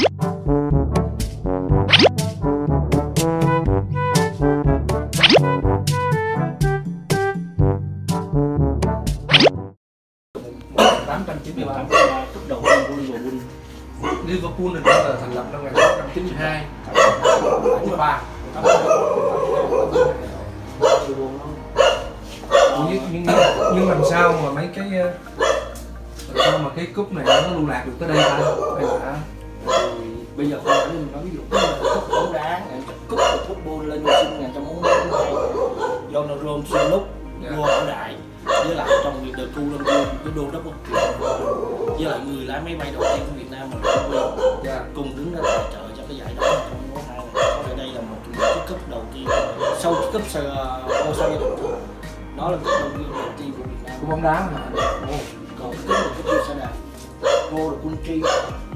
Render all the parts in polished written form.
Cúp đầu tiên Liverpool được thành lập năm 1892. 83. Nhưng làm sao mà mấy cái cái cúp này nó lưu lạc được tới đây ta? Hay là bây giờ không phải mình nói ví dụ cúp bóng đá, cúp football lên sinh 1942 do nó Rome xuyên lúc vua ở đại với lại trong việc The Cool cái đô đốc với lại người lái máy bay đầu tiên của Việt Nam mà cùng đứng ra tài trợ cho cái giải đó trong số 2 này. Ở đây là một trong những cái cúp đầu tiên sau cái cúp Osaka, nó là cúp đầu tiên của Việt Nam của bóng đá mà. Còn cái cúp là xe đạp World Country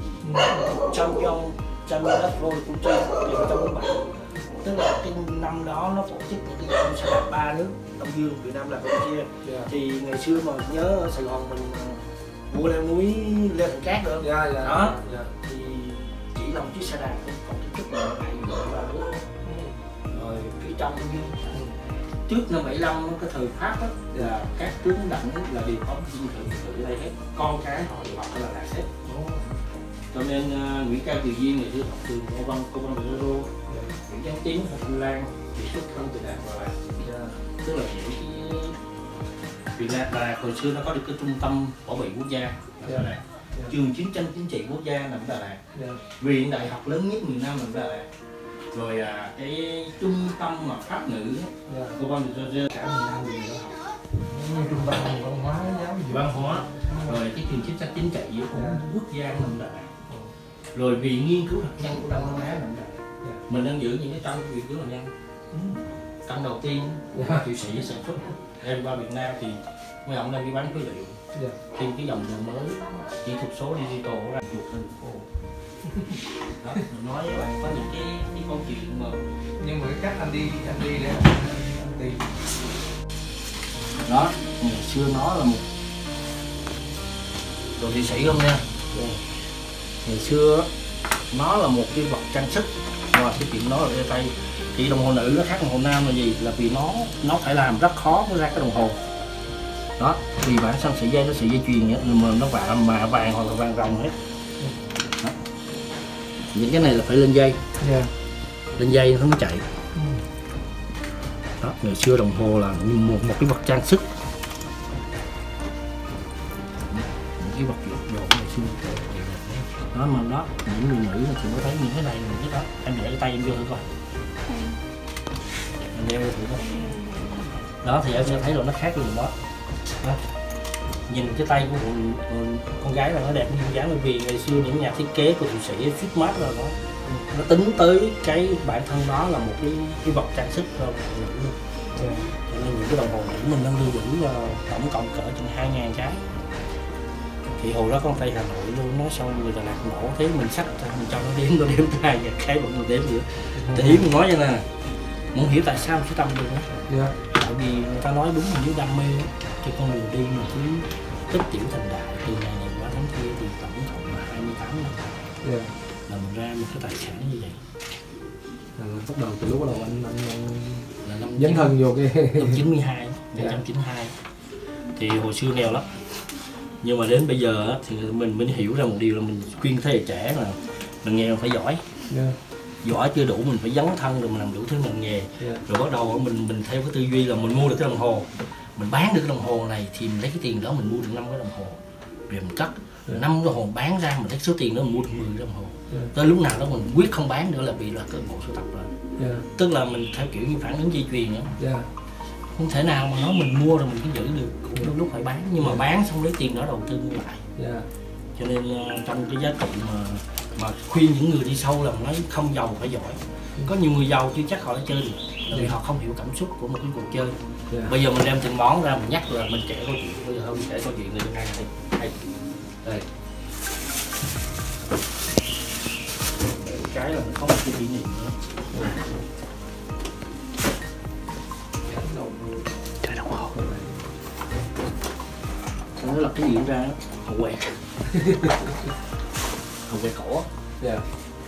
Champion đất World Country 1947, tức là cái năm đó nó tổ chức những cái xe đạp 3 nước Đông Dương, Việt Nam là Campuchia. Thì ngày xưa mà nhớ ở Sài Gòn mình mua leo núi leo thành cát được đó thì chỉ là một chiếc xe đạp thôi, còn cái cúp là đại diện 3 nước. Rồi phía trong trước năm 75 cái thời Pháp đó, là các tướng đẳng là đều có dinh thự ở đây hết, con cái họ đều học là đạt hết. Cho nên Nguyễn Cao Triều Viên ngày xưa học trường cô văn Euro, Nguyễn Giáng Tiến ở Thanh Lan thì xuất thân từ Đà Lạt, tức là những Việt Nam là hồi xưa nó có được cái trung tâm bảo vệ quốc gia Đà Lạt, trường chiến tranh chính trị quốc gia nằm Đà Lạt, viện đại học lớn nhất miền Nam nằm Đà Lạt, rồi cái trung tâm mà pháp ngữ cô văn Euro cả miền Nam đều có học, trung tâm văn hóa rồi cái trường chính sách chính trị của quốc gia nằm Đà Lạt, rồi viện nghiên cứu hạt nhân của Đông Nam Á nằm Đà Lạt. Mình đang giữ những cái trong viện nghiên cứu hạt nhân căn đầu tiên Thụy Sĩ sản xuất đem qua Việt Nam thì mấy ông đang đi bán phế liệu thêm cái dòng dòng mới kỹ thuật số digital ra chuột lên phố đó. Mình nói với bạn có những cái câu chuyện mà nhưng mà cái cách anh đi để anh tìm đó ngày xưa nó là một đồ Thụy Sĩ không nha. Ngày xưa nó là một cái vật trang sức, và cái chuyện đó là đeo tay. Thì đồng hồ nữ nó khác đồng hồ nam là gì? Là vì nó phải làm rất khó mới ra cái đồng hồ đó, vì bản thân sợi dây nó sợi dây chuyền ấy, mà nó vàng hoặc là vàng ròng hết đó. Những cái này là phải lên dây, lên dây nó mới chạy đó. Ngày xưa đồng hồ là một cái vật trang sức, một cái vật dụng ngày xưa đó. Mà đó những người nữ thì có thấy những cái này những cái đó. Em để cái tay em vô thử coi, em đeo vô thử coi đó, thì em sẽ thấy là nó khác luôn đó. Nhìn cái tay của con gái là nó đẹp như con gái, bởi vì ngày xưa những nhà thiết kế của Thụy Sĩ Philip Mart là nó tính tới cái bản thân nó là một cái vật trang sức rồi. Cho nên những cái đồng hồ nữ mình đang lưu giữ tổng cộng cỡ chừng 2.000 cái. Thì hồi đó con tay Hà Nội luôn, nó xong người Đà Lạt nổ thế mình xách ra mình cho nó đếm tới 2.000 cái vẫn còn đếm nữa. Để ý mình nói cho nè, muốn hiểu tại sao cái tâm được đó. Tại vì người ta nói đúng là nếu đam mê cho con đường đi mà cứ tích tiểu thành đại, từ ngày này qua tháng kia thì tổng cộng là 28 năm là mình ra một cái tài sản như vậy. Là bắt đầu từ lúc đầu anh là năm dấn thân vô cái năm 92, 1992 thì hồi xưa nghèo lắm. Nhưng mà đến bây giờ thì mình mới hiểu ra một điều là mình khuyên thế hệ trẻ là mình nghèo phải giỏi. Giỏi chưa đủ mình phải dấn thân rồi mình làm đủ thứ ngành nghề. Rồi bắt đầu mình theo cái tư duy là mình mua được cái đồng hồ, mình bán được cái đồng hồ này thì mình lấy cái tiền đó mình mua được 5 cái đồng hồ, rồi mình cất 5 cái đồng hồ bán ra mình lấy số tiền đó mình mua được 10 cái đồng hồ. Tới lúc nào đó mình quyết không bán nữa là vì là cái bộ sưu tập rồi. Tức là mình theo kiểu như phản ứng dây chuyền nữa. Không thể nào mà nói mình mua rồi mình cứ giữ được, cũng lúc phải bán, nhưng mà bán xong lấy tiền đó đầu tư lại. Cho nên trong cái giá trị mà khuyên những người đi sâu là nói không giàu phải giỏi. Có nhiều người giàu chưa chắc họ đã chơi được, là vì họ không hiểu cảm xúc của một cái cuộc chơi. Bây giờ mình đem từng món ra mình nhắc là mình kể câu chuyện, bây giờ không kể câu chuyện này cho ngay đây. Đây cái là mình không có cái kỷ niệm nữa. Trời đồng hồ. Nó là cái gì ra hậu quẹt, hậu quẹt cổ. Dạ.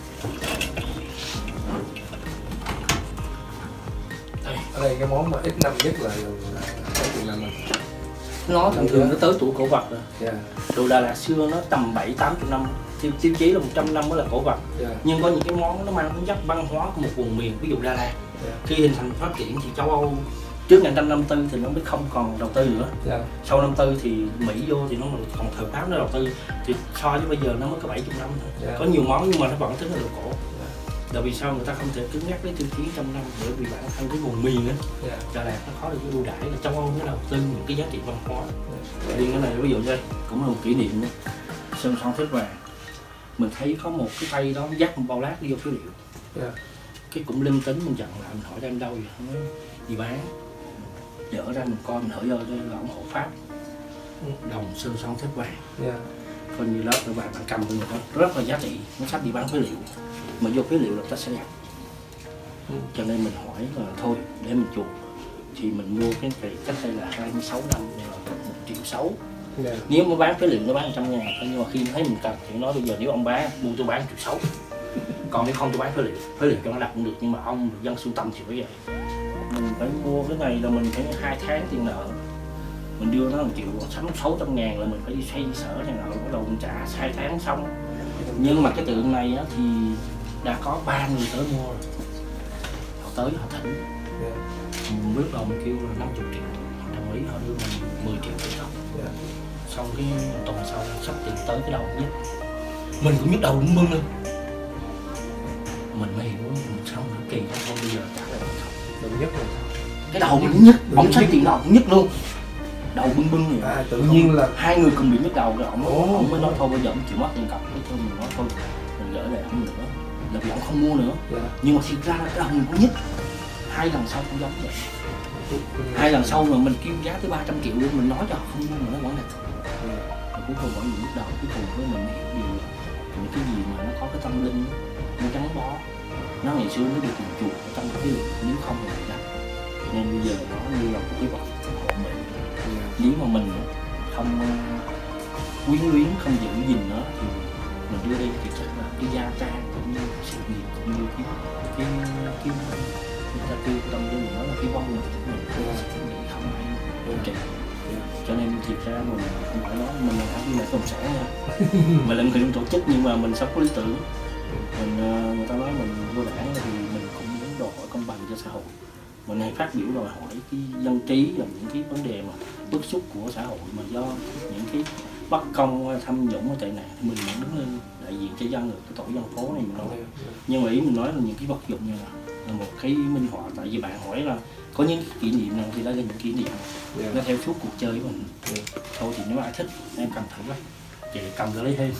Ở đây cái món mà ít năm nhất là cái Việt Nam mình. Nó thường thường nó tới tuổi cổ vật rồi. Dạ. Đồ Đà Lạt xưa nó tầm 7-80 năm, tiêu chí là 100 năm mới là cổ vật. Dạ. Nhưng có những cái món nó mang tính chất văn hóa của một vùng miền, ví dụ Đà Lạt. Dạ. Khi hình thành phát triển thì châu Âu trước 1954 thì nó mới không còn đầu tư nữa. Dạ. Sau 54 thì Mỹ vô thì nó còn thời Pháp nó đầu tư, thì so với bây giờ nó mới có 70 năm thôi. Dạ. Có nhiều món nhưng mà nó vẫn tính là đồ cổ. Là vì sao người ta không thể cứng nhắc với tiêu chí 100 năm, bởi vì bản thân cái vùng miền á, Đà Lạt nó khó được cái ưu đãi là châu Âu nó đầu tư những cái giá trị văn hóa. Riêng cái này ví dụ đây cũng là một kỷ niệm nữa. Sơn son thép vàng, mình thấy có một cái tay đó dắt một bao lát đi vô phế liệu. Cái cũng linh tính mình chặn lại, mình hỏi đem đâu vậy, nó nói gì bán, dở ra mình coi, mình hỏi vô đây là ổng hộ pháp đồng sơn son thép vàng. Coi như đó các bạn cầm được rất là giá trị, nó sắp đi bán phế liệu, mà vô phế liệu là ta sẽ nhập. Cho nên mình hỏi là thôi để mình chuộc thì mình mua cái này cách đây là 26 năm là 1,6 triệu. Nếu mà bán phế liệu nó bán 100.000, nhưng mà khi thấy mình cần thì nói bây giờ nếu ông bán mua tôi bán 1,6 triệu, còn nếu không tôi bán phế liệu cho nó đặt cũng được, nhưng mà ông dân sưu tầm thì phải vậy. Mình phải mua cái này là mình phải 2 tháng tiền nợ, mình đưa nó 1 triệu, 600.000 là mình phải đi xoay sở này nọ, bắt đầu mình trả 2 tháng xong. Nhưng mà cái tượng này á, thì đã có 3 người tới mua rồi, họ tới họ thỉnh. Mình bước đầu mình kêu là 50 triệu, họ đồng ý, họ đưa mình 10 triệu tiền đồng. Xong cái tuần sau sắp tiền tới cái đầu nhất, mình cũng nhức đầu cũng bưng lên. Mình mới hiểu mình xong nó kỳ lắm, không bây giờ trả lại mình không. Đầu nhất rồi. Cái đầu mình nhất, ổng xách tiền đầu cũng nhất luôn. Đầu bưng vậy. Tự nhiên là hai người cùng bị nhức đầu rồi ổng mới nói thôi bây giờ ổng chịu mất tiền cọc, thôi mình nói thôi mình gửi lại ổng nữa, là vì ổng không mua nữa. Nhưng mà thực ra là cái đầu mình cũng nhất. 2 lần sau cũng giống vậy. 2 lần sau mà mình kêu giá tới 300 triệu luôn, mình nói cho họ không mua nữa, nó vẫn là cuối cùng vẫn bị nhức đầu. Cuối cùng với mình hiểu điều là những cái gì mà nó có cái tâm linh nó gắn bó, nó ngày xưa nó được tiền chuộc ở trong cái lượng, nếu không thì mình đặt. Nên bây giờ nó như là một cái vật hộ mệnh. Nếu mà mình không quyến luyến, không giữ gìn nó thì mình đưa đi thì chắc là cái gia trang cũng như sự nghiệp cũng như cái người ta kêu tâm linh nó là cái vong mình sẽ nghĩ không ai ôn trị. Cho nên thiệt ra mình không phải nói mình là hãng viên cộng sản nha, mình là người tổ chức nhưng mà mình sống có lý tưởng. Mình người ta nói mình vô đảng thì mình cũng muốn đòi hỏi công bằng cho xã hội. Mình hay phát biểu đòi hỏi cái dân trí và những cái vấn đề mà bức xúc của xã hội mà do những cái bất công, tham nhũng, tệ nạn thì mình vẫn đứng lên đại diện cho dân được cái tổ dân phố này mình nói. Nhưng mà ý mình nói là những cái vật dụng như là một cái minh họa, tại vì bạn hỏi là có những kỷ niệm nào thì đây là những kỷ niệm nó theo suốt cuộc chơi của mình. Thôi thì nếu ai thích em cầm thử ấy, chị cầm ra lấy thêm.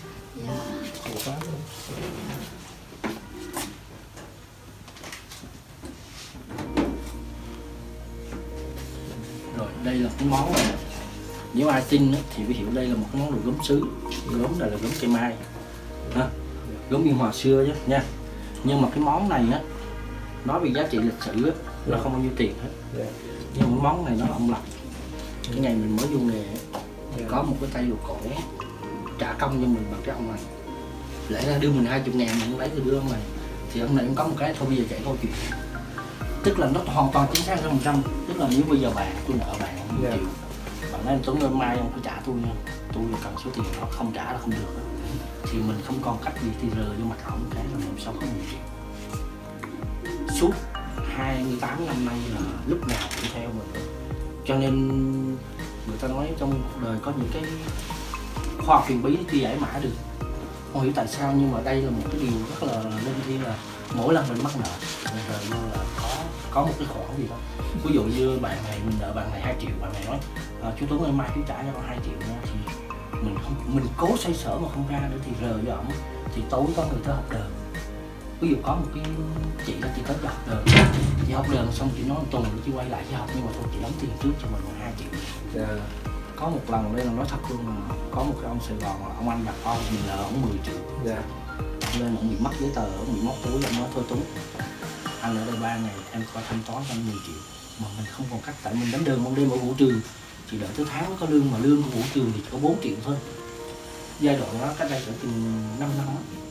Rồi đây là cái món này, nếu ai tin thì phải hiểu đây là một cái món đồ gốm sứ. Gốm này là gốm cây mai, gốm Biên Hòa xưa chứ nha. Nhưng mà cái món này á, nói về giá trị lịch sử á, nó không bao nhiêu tiền hết. Nhưng mà món này nó là ông Lập. Cái ngày mình mới vô nghề có một cái tay đồ cổ trả công cho mình bằng cái ông này. Lẽ ra đưa mình 20.000 mình lấy từ đưa ông này, thì ông này cũng có một cái thôi bây giờ kể câu chuyện. Tức là nó hoàn toàn chính xác 100%. Tức là nếu bây giờ tôi nợ bạn 1 triệu, bạn nói Tuấn ơi mai ông phải trả tôi nha, tôi cần số tiền đó, không trả là không được. Thì mình không còn cách gì thì rờ vô mặt ổng cái là làm sao có 1 triệu. Suốt 28 năm nay là lúc nào cũng theo mình. Cho nên người ta nói trong cuộc đời có những cái khoa học huyền bí chưa giải mã được. Không hiểu tại sao nhưng mà đây là một cái điều rất là linh thiêng, là mỗi lần mình mắc nợ rồi là có một cái khoản gì đó. Ví dụ như bạn này mình nợ bạn này 2 triệu, bạn này nói chú Tuấn ơi mai chú trả cho con 2 triệu nha, thì mình cố xoay sở mà không ra nữa thì rờ với ổng. Thì tối có người tới học đờn, ví dụ có một cái chị đó chị tới học đờn, chị học đờn xong chị nói một tuần chị quay lại chị học, nhưng mà thôi chị đóng tiền trước cho mình 2 triệu. Có một lần đây là nói thật luôn là có một cái ông Sài Gòn, ông anh đặt con mình nợ ông 10 triệu. Nên ông bị mất giấy tờ, ông bị móc túi, ông nói thôi Tuấn anh ở đây 3 ngày em coi thanh toán cho anh 10 triệu. Mà mình không còn cách, tại mình đánh đơn ban đêm ở vũ trường, chỉ đợi tới tháng mới có lương, mà lương của vũ trường thì chỉ có 4 triệu thôi. Giai đoạn đó cách đây cỡ chừng 5 năm á.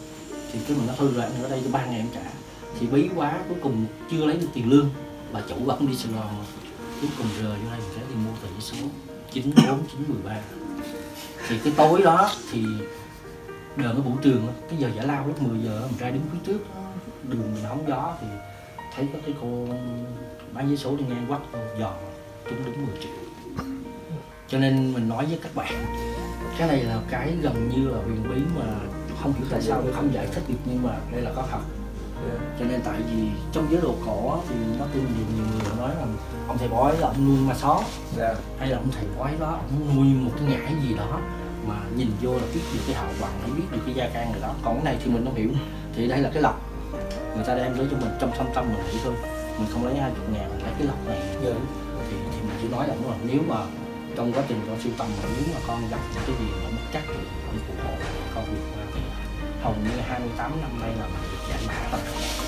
thì cái mình nó hư rồi, anh ở đây cho 3 ngày em trả. Thì bí quá, cuối cùng chưa lấy được tiền lương, bà chủ vẫn đi Sài Gòn, cuối cùng rời vô đây mình đi mua tờ giấy số 94913. Thì cái tối đó thì đợt cái buổi trường cái giờ giải lao lúc 10 giờ mình ra đứng phía trước đường mình hóng gió thì thấy có cái cô bán giấy số đi ngang quắt giò trúng đúng 10 triệu. Cho nên mình nói với các bạn, cái này là cái gần như là huyền bí mà không hiểu tại sao không giải thích được, nhưng mà đây là có thật. Cho nên tại vì trong giới đồ cổ thì nó tin nhiều người nói rằng ông thầy bói là ông nuôi ma só, hay là ông thầy bói đó ông nuôi một cái ngải gì đó mà nhìn vô là biết được cái hào quang, hay biết được cái gia can người đó. Còn cái này thì mình không hiểu. Thì đây là cái lọc người ta đem tới cho mình trong thâm tâm mình nghĩ thôi, mình không lấy 20.000, mình lấy cái lọc này. Thì mình chỉ nói rằng là nếu mà trong quá trình con siêu tầm mà nếu mà con gặp những cái gì mà mất chắc thì ông phù hộ con vượt qua. Hầu như 28 năm nay là mình được giải mã rồi.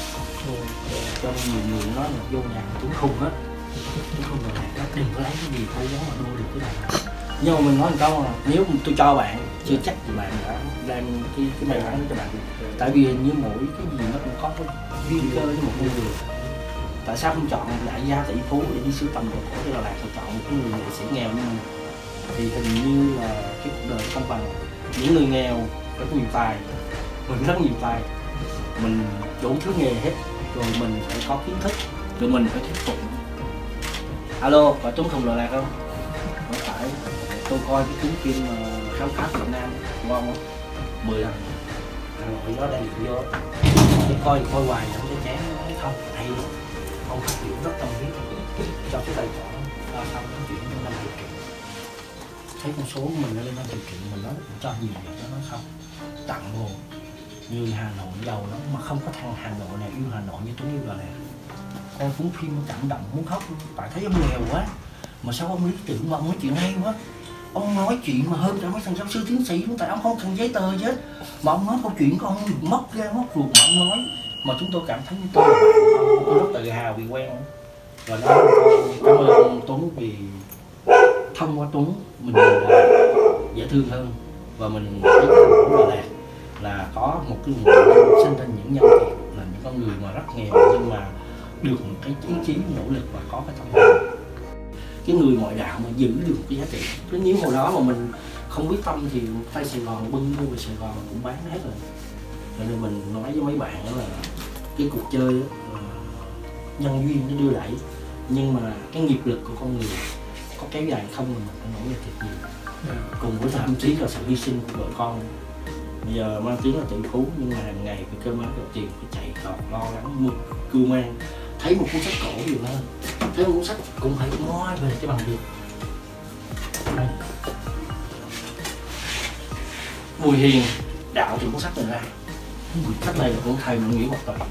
Cho nên nhiều người nói là vô nhà chúng khùng á, chúng khùng rồi này, đừng có lấy cái gì thôi giống mà đua được cái này. Nhưng mà mình nói một câu là nếu tôi cho bạn chưa chắc thì bạn đã đem cái may mắn cho bạn. Tại vì hình như mỗi cái gì nó cũng có cái duyên cơ với một người. Tại sao không chọn đại gia tỷ phú để đi sưu tầm đồ cổ cho Đà Lạt, mà chọn một cái người nghệ sĩ nghèo như mình? Thì hình như là cái cuộc đời không bằng. Những người nghèo rất nhiều tài, mình rất nhiều tài, mình đủ thứ nghề hết, rồi mình phải có kiến thức, rồi mình phải thuyết phục. Alo, có trúng thùng Đà Lạt không? Không phải, tôi coi cái cuốn phim khám phá Việt Nam ngon không? 10 lần Hà Nội nó đang điện vô, cái coi hoài không có chán, nói không hay lắm, ông phát biểu rất tâm huyết cho cái tài khoản xong nó chuyển cho 50 triệu. Thấy con số của mình nó lên 50 triệu, mình nói cho nhiều vậy, nó nói không, tặng luôn. Như Hà Nội giàu lắm mà không có thằng Hà Nội nào yêu Hà Nội như Tuấn yêu Đà Lạt. Coi cuốn phim cảm động muốn khóc luôn, tại thấy ông nghèo quá mà sao ông lý tưởng mà ông nói chuyện hay quá. Ông nói chuyện mà hơn cả mấy thằng giáo sư tiến sĩ luôn, tại ông không cần giấy tờ chứ hết, mà ông nói câu chuyện của ông móc ra móc ruột mà ông nói mà chúng tôi cảm thấy như tôi là bạn, tôi rất tự hào vì quen. Và nói cảm ơn Tuấn vì thông qua Tuấn mình là dễ thương hơn, và mình thấy Đà Lạt là có một cái nguồn sinh ra những nhân thiện, là những con người mà rất nghèo nhưng mà được một cái ý chí nỗ lực và có cái tâm hồn. Cái người ngoại đạo mà giữ được cái giá trị. Cứ nếu hồi đó mà mình không biết tâm thì tay Sài Gòn bưng mua về Sài Gòn cũng bán hết rồi. Cho nên mình nói với mấy bạn đó là cái cuộc chơi đó, nhân duyên nó đưa đẩy, nhưng mà cái nghiệp lực của con người có kéo dài không mà mình phải nỗ lực thiệt nhiều. Cùng với thậm chí là sự hy sinh của vợ con. Bây giờ mang tiếng là tỷ phú nhưng mà hàng ngày phải cơm áo gạo tiền, phải chạy đọt lo lắng mua cưu mang. Thấy một cuốn sách cổ nhiều hơn, thấy một cuốn sách cũng phải moi về cái bằng được. Đây. Bùi Hiền đạo từ cuốn sách này ra. Sách này là của thầy Nguyễn Ngọc Toàn.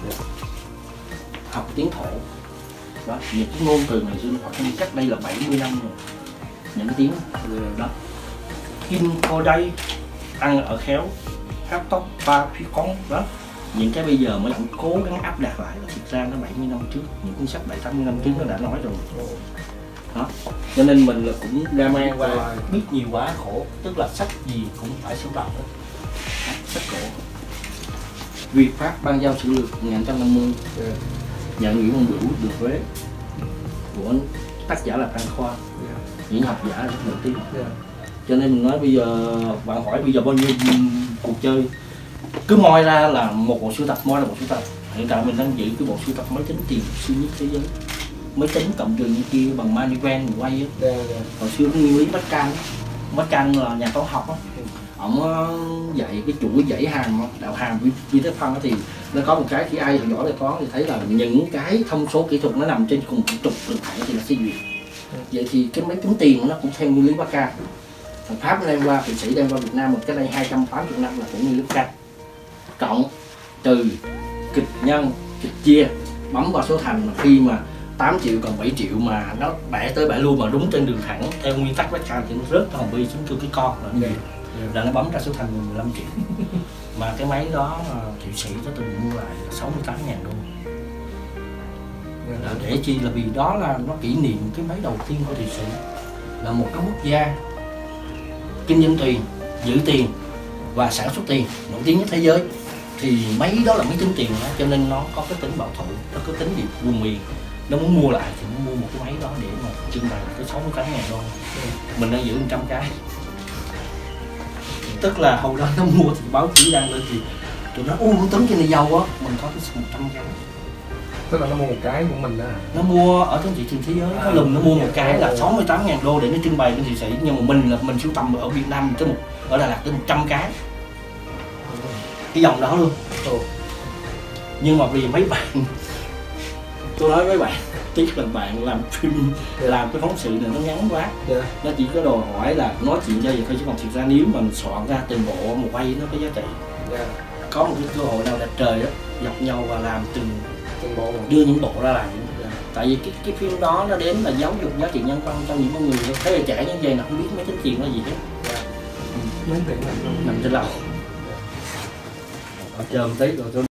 Học tiếng thổ. Đó, những cái ngôn từ này xưa họ cách đây là 70 năm rồi. Những cái tiếng đó. Kim cô đây ăn ở khéo, hát tóc ba phi con đó. Những cái bây giờ mới cố gắng áp đặt lại là thực ra nó 70 năm trước, những cuốn sách 70-80 năm trước nó đã nói rồi. Đó. Cho nên mình là cũng drama qua biết nhiều quá khổ, tức là sách gì cũng phải sưu tầm hết. Sách cổ. Việt Pháp ban giao sử lược 1950, nhận Nguyễn Văn Bửu được Huế của tác giả là Phan Khoa, những học giả rất nổi tiếng. Cho nên mình nói bây giờ bạn hỏi bây giờ bao nhiêu cuộc chơi cứ moi ra là một bộ sưu tập, moi là một sưu tập. Hiện tại mình đang giữ cái bộ sưu tập máy tính tiền siêu nhất thế giới, máy tính cộng trừ như kia bằng Manivan mình quay á. Hồi xưa cái nguyên lý Bách Can là nhà toán học á, ổng dạy cái chuỗi dãy hàm, đạo hàm vi tế phân thì nó có một cái khi ai giỏi về toán thì thấy là những cái thông số kỹ thuật nó nằm trên cùng trục được thẳng thì là sẽ duyệt. Vậy thì cái máy tính tiền nó cũng theo nguyên lý Bách Can. Thằng Pháp đem qua, Thụy Sĩ đem qua Việt Nam một cái đây 280 năm là cũng như Bách Can. Cộng, trừ, kịch nhân, kịch chia, bấm vào số thành mà khi mà 8 triệu còn 7 triệu mà nó bẻ tới bẻ luôn mà đúng trên đường thẳng theo nguyên tắc Bách Can thì nó rớt cái hòn bi xuống cho cái con là như vậy. Là nó bấm ra số thành 15 triệu. Mà cái máy đó Thụy Sĩ có từng mua lại 68.000 đô. Là để chi là vì đó là nó kỷ niệm cái máy đầu tiên của Thụy Sĩ, là một cái quốc gia kinh doanh tiền, giữ tiền và sản xuất tiền nổi tiếng nhất thế giới. thì máy đó là máy tính tiền đó, cho nên nó có cái tính bảo thủ, nó có tính điểm buôn miền. Nó muốn mua lại thì nó mua một cái máy đó để mà trưng bày cái 68.000 đô. Mình đang giữ 100 cái. Tức là hồi đó nó mua thì báo chí đăng lên thì tụi nó Tuấn trên này giàu quá, mình có cái 100 cái. Tức là nó mua một cái của mình đó à? Nó mua ở trên thị trường thế giới, nó lùm nó mua một cái là 68.000 đô để nó trưng bày trên thị sĩ, nhưng mà mình sưu tầm ở Việt Nam tới ở Đà Lạt tới 100 cái cái dòng đó luôn. Nhưng mà vì mấy bạn, tôi nói với bạn, tiếc là bạn làm phim, làm cái phóng sự này nó ngắn quá, nó chỉ có đòi hỏi là nói chuyện cho vậy thôi, chứ còn thực ra nếu mà mình soạn ra từng bộ một quay nó có giá trị. Có một cái cơ hội nào đẹp trời đó dọc nhau và làm từng bộ, đưa những bộ ra làm. Tại vì cái phim đó nó đến là giáo dục giá trị nhân văn cho những con người thế hệ trẻ như vậy là không biết mấy tính tiền là gì hết. Nằm trên lầu ở chờ một tí rồi tôi